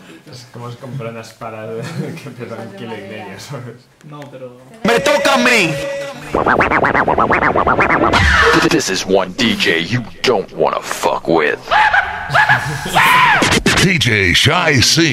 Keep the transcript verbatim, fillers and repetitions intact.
Es como si compré una espada que pesa un kilo y medio, ¿sabes? No, pero... ¡Me toca a mí! This is one D J you don't wanna fuck with. D J Shy C.